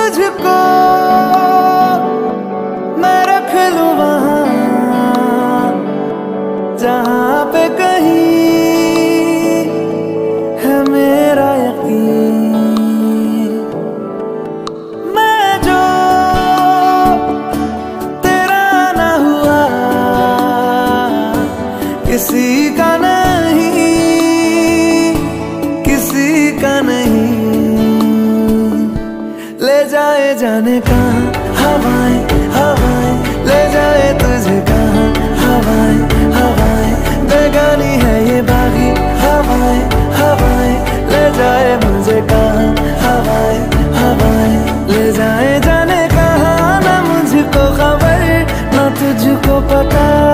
तुझको मैं रख लूं वहां जहां पे कहीं है मेरा यकीन। मैं जो तेरा ना हुआ किसी का नहीं, किसी का नहीं। ले जाए जाने कहाँ हवाएं हवाएं, ले जाए तुझे कहाँ हवाएं हवाएं। बेगानी है ये बागी हवाएं हवाएं, ले जाए मुझे कहाँ हवाएं हवाएं। ले जाए जाने कहाँ ना मुझको खबर ना तुझको पता।